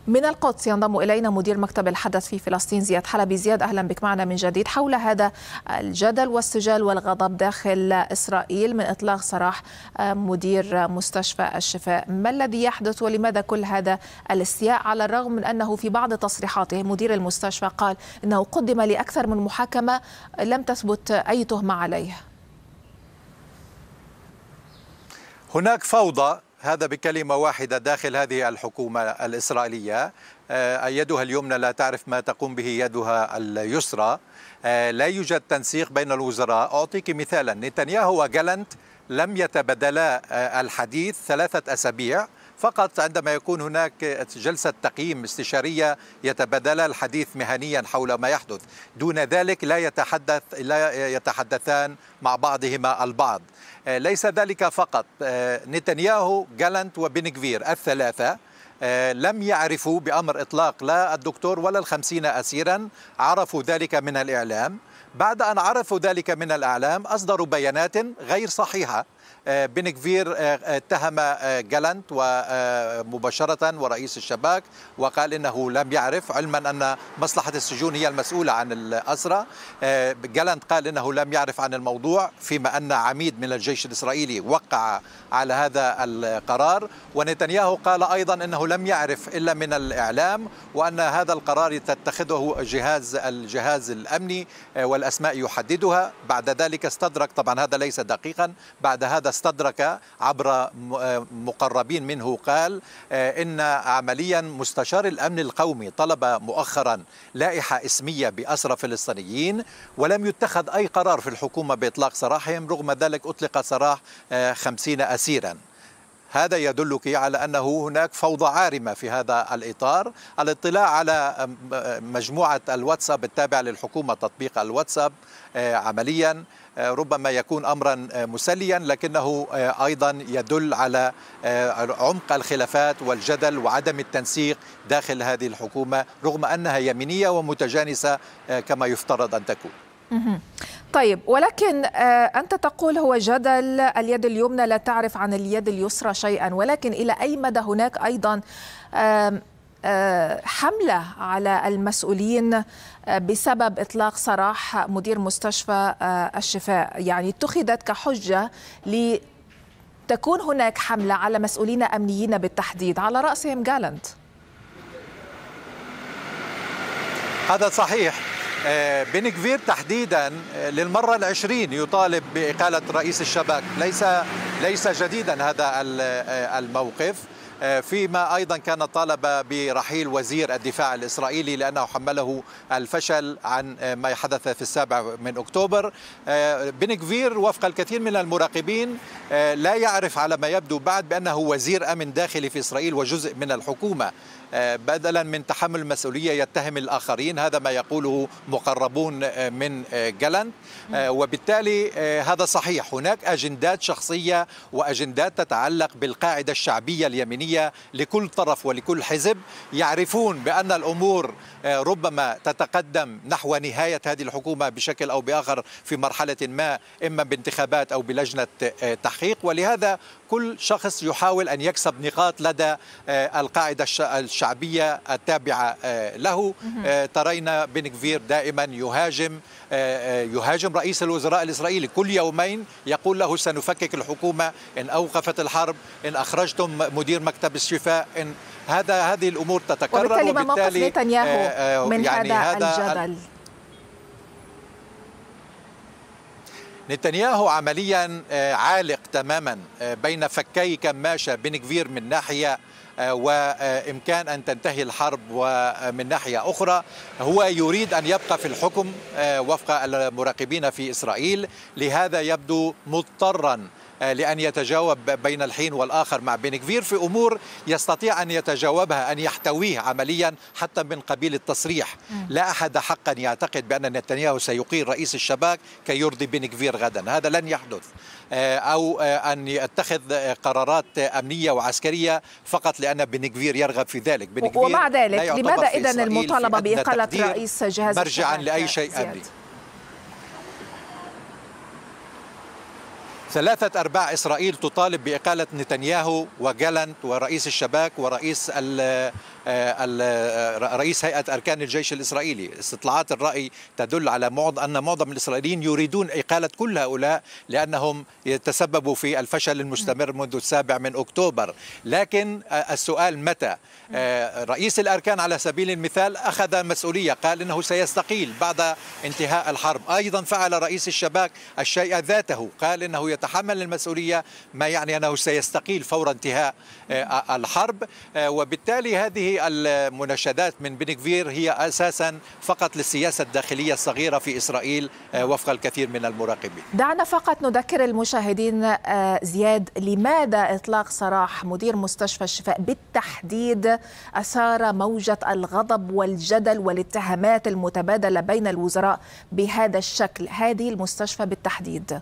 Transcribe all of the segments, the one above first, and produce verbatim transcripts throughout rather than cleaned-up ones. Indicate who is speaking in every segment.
Speaker 1: من القدس ينضم إلينا مدير مكتب الحدث في فلسطين زياد حلبي. زياد، أهلا بك معنا من جديد حول هذا الجدل والسجال والغضب داخل إسرائيل من إطلاق سراح مدير مستشفى الشفاء. ما الذي يحدث ولماذا كل هذا الاستياء، على الرغم من أنه في بعض تصريحاته مدير المستشفى قال أنه قدم لأكثر من محاكمة لم تثبت أي تهمة عليه؟
Speaker 2: هناك فوضى، هذا بكلمة واحدة، داخل هذه الحكومة الإسرائيلية. يدها اليمنى لا تعرف ما تقوم به يدها اليسرى. لا يوجد تنسيق بين الوزراء. أعطيك مثالا، نتنياهو وجالنت لم يتبادلا الحديث ثلاثة أسابيع فقط. عندما يكون هناك جلسة تقييم استشارية يتبادلا الحديث مهنيا حول ما يحدث، دون ذلك لا يتحدث لا يتحدثان مع بعضهما البعض. ليس ذلك فقط، نتنياهو جالنت وبن غفير الثلاثة لم يعرفوا بأمر إطلاق لا الدكتور ولا الخمسين أسيرا، عرفوا ذلك من الإعلام. بعد أن عرفوا ذلك من الإعلام أصدروا بيانات غير صحيحة. بن غفير اتهم جالنت ومباشرة ورئيس الشباك وقال إنه لم يعرف، علما أن مصلحة السجون هي المسؤولة عن الأسرى. جالنت قال إنه لم يعرف عن الموضوع، فيما أن عميد من الجيش الإسرائيلي وقع على هذا القرار. ونتنياهو قال أيضا أنه لم يعرف إلا من الإعلام، وأن هذا القرار يتخذه جهاز الجهاز الأمني والأسماء يحددها. بعد ذلك استدرك، طبعا هذا ليس دقيقا، بعد هذا استدرك عبر مقربين منه، قال إن عمليا مستشار الأمن القومي طلب مؤخرا لائحة اسمية بأسرى فلسطينيين، ولم يتخذ أي قرار في الحكومة بإطلاق سراحهم. رغم ذلك أطلق سراح خمسين أسيرا. هذا يدلك على أنه هناك فوضى عارمة في هذا الإطار. الاطلاع على مجموعة الواتساب التابعة للحكومة، تطبيق الواتساب، عمليا ربما يكون أمرا مسليا، لكنه أيضا يدل على عمق الخلافات والجدل وعدم التنسيق داخل هذه الحكومة، رغم أنها يمينية ومتجانسة كما يفترض أن تكون.
Speaker 1: طيب، ولكن أنت تقول هو جدل اليد اليمنى لا تعرف عن اليد اليسرى شيئا، ولكن إلى أي مدى هناك أيضا حملة على المسؤولين بسبب إطلاق سراح مدير مستشفى الشفاء؟ يعني اتخذت كحجة لتكون هناك حملة على مسؤولين أمنيين بالتحديد، على رأسهم جالنت.
Speaker 2: هذا صحيح. بن غفير تحديدا للمرة العشرين يطالب بإقالة رئيس الشباك. ليس ليس جديدا هذا الموقف، فيما أيضا كان طالب برحيل وزير الدفاع الإسرائيلي لأنه حمله الفشل عن ما حدث في السابع من أكتوبر. بن غفير وفق الكثير من المراقبين لا يعرف على ما يبدو بعد بأنه وزير أمن داخلي في إسرائيل وجزء من الحكومة، بدلا من تحمل المسؤولية يتهم الآخرين. هذا ما يقوله مقربون من جالنت. وبالتالي هذا صحيح، هناك أجندات شخصية وأجندات تتعلق بالقاعدة الشعبية اليمينية لكل طرف ولكل حزب، يعرفون بأن الأمور ربما تتقدم نحو نهاية هذه الحكومة بشكل أو بآخر في مرحلة ما، إما بانتخابات أو بلجنة تحقيق. ولهذا كل شخص يحاول أن يكسب نقاط لدى القاعدة الشعبية التابعة له. ترينا بن غفير دائما يهاجم يهاجم رئيس الوزراء الإسرائيلي، كل يومين يقول له سنفكك الحكومة إن أوقفت الحرب، إن أخرجتم مدير مكتب الشفاء، إن هذا هذه الأمور تتكرر.
Speaker 1: وبالتالي ما موقف نتنياهو من يعني هذا, هذا الجدل؟
Speaker 2: نتنياهو عمليا عالق تماما بين فكي كماشة، بن غفير من ناحية وإمكان أن تنتهي الحرب، ومن ناحية أخرى هو يريد أن يبقى في الحكم وفق المراقبين في إسرائيل. لهذا يبدو مضطرا لأن يتجاوب بين الحين والآخر مع بن غفير في أمور يستطيع أن يتجاوبها، أن يحتويه عمليا حتى من قبيل التصريح. لا أحد حقا يعتقد بأن نتنياهو سيقيل رئيس الشباك كي يرضي بن غفير غدا، هذا لن يحدث. أو أن يتخذ قرارات أمنية وعسكرية فقط لأن بن غفير يرغب في ذلك. بن غفير
Speaker 1: ومع ذلك لماذا إذن المطالبة بإقالة رئيس جهاز
Speaker 2: مرجعا لأي شيء أمني؟ ثلاثة أرباع إسرائيل تطالب بإقالة نتنياهو وجالنت ورئيس الشباك ورئيس رئيس هيئة أركان الجيش الإسرائيلي. استطلاعات الرأي تدل على أن معظم الإسرائيليين يريدون إقالة كل هؤلاء لأنهم يتسببوا في الفشل المستمر منذ السابع من أكتوبر. لكن السؤال متى؟ رئيس الأركان على سبيل المثال أخذ مسؤولية، قال إنه سيستقيل بعد انتهاء الحرب. أيضا فعل رئيس الشباك الشيء ذاته، قال إنه يتحمل المسؤولية، ما يعني أنه سيستقيل فور انتهاء الحرب. وبالتالي هذه المناشدات من بن غفير هي أساسا فقط للسياسة الداخلية الصغيرة في إسرائيل وفق الكثير من المراقبين.
Speaker 1: دعنا فقط نذكر المشاهدين زياد، لماذا إطلاق سراح مدير مستشفى الشفاء بالتحديد أثار موجة الغضب والجدل والاتهامات المتبادلة بين الوزراء بهذا الشكل، هذه المستشفى بالتحديد؟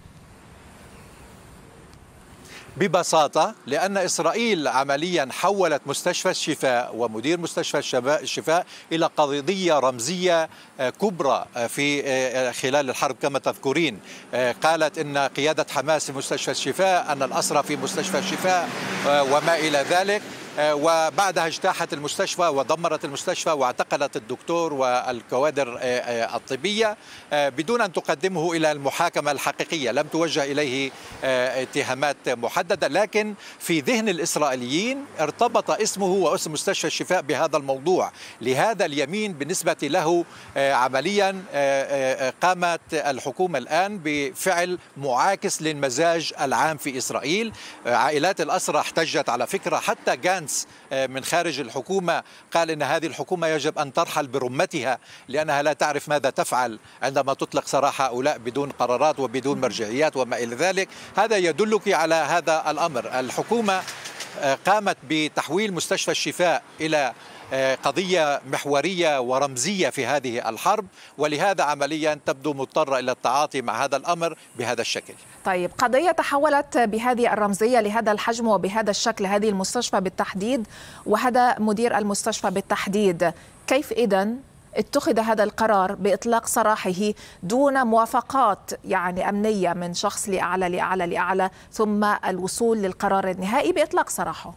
Speaker 2: ببساطة لأن إسرائيل عمليا حولت مستشفى الشفاء ومدير مستشفى الشفاء إلى قضية رمزية كبرى في خلال الحرب كما تذكرين. قالت إن قيادة حماس في مستشفى الشفاء، أن الأسرى في مستشفى الشفاء وما إلى ذلك، وبعدها اجتاحت المستشفى ودمرت المستشفى واعتقلت الدكتور والكوادر الطبية بدون أن تقدمه إلى المحاكمة الحقيقية. لم توجه إليه اتهامات محددة، لكن في ذهن الإسرائيليين ارتبط اسمه واسم مستشفى الشفاء بهذا الموضوع. لهذا اليمين بالنسبة له عمليا قامت الحكومة الآن بفعل معاكس للمزاج العام في إسرائيل. عائلات الأسرى احتجت على فكرة، حتى جانس من خارج الحكومة قال إن هذه الحكومة يجب أن ترحل برمتها لأنها لا تعرف ماذا تفعل عندما تطلق سراح هؤلاء بدون قرارات وبدون مرجعيات وما إلى ذلك. هذا يدلك على هذا الأمر. الحكومة قامت بتحويل مستشفى الشفاء إلى قضية محورية ورمزية في هذه الحرب، ولهذا عمليا تبدو مضطرة إلى التعاطي مع هذا الأمر بهذا الشكل.
Speaker 1: طيب، قضية تحولت بهذه الرمزية لهذا الحجم وبهذا الشكل، هذه المستشفى بالتحديد وهذا مدير المستشفى بالتحديد، كيف إذن اتخذ هذا القرار بإطلاق سراحه دون موافقات يعني أمنية من شخص لأعلى لأعلى لأعلى ثم الوصول للقرار النهائي بإطلاق سراحه؟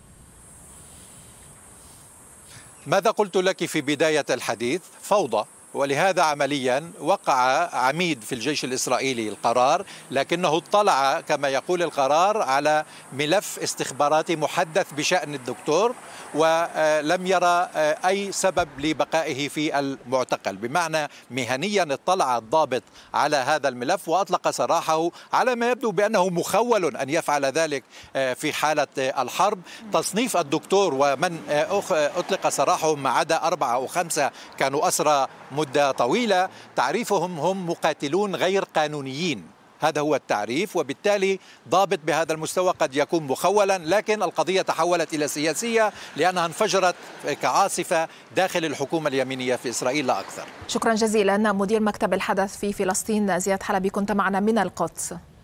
Speaker 2: ماذا قلت لك في بداية الحديث؟ فوضى. ولهذا عمليا وقع عميد في الجيش الإسرائيلي القرار، لكنه اطلع كما يقول القرار على ملف استخباراتي محدث بشأن الدكتور، ولم يرى أي سبب لبقائه في المعتقل. بمعنى مهنيا اطلع الضابط على هذا الملف وأطلق سراحه، على ما يبدو بأنه مخول أن يفعل ذلك في حالة الحرب. تصنيف الدكتور ومن أطلق سراحهم ما عدا أربعة أو خمسة كانوا أسرى مدة طويلة، تعريفهم هم مقاتلون غير قانونيين، هذا هو التعريف. وبالتالي ضابط بهذا المستوى قد يكون مخولا، لكن القضية تحولت إلى سياسية لأنها انفجرت كعاصفة داخل الحكومة اليمينية في إسرائيل لا أكثر.
Speaker 1: شكرا جزيلا. مدير مكتب الحدث في فلسطين زياد حلبي كنت معنا من القدس.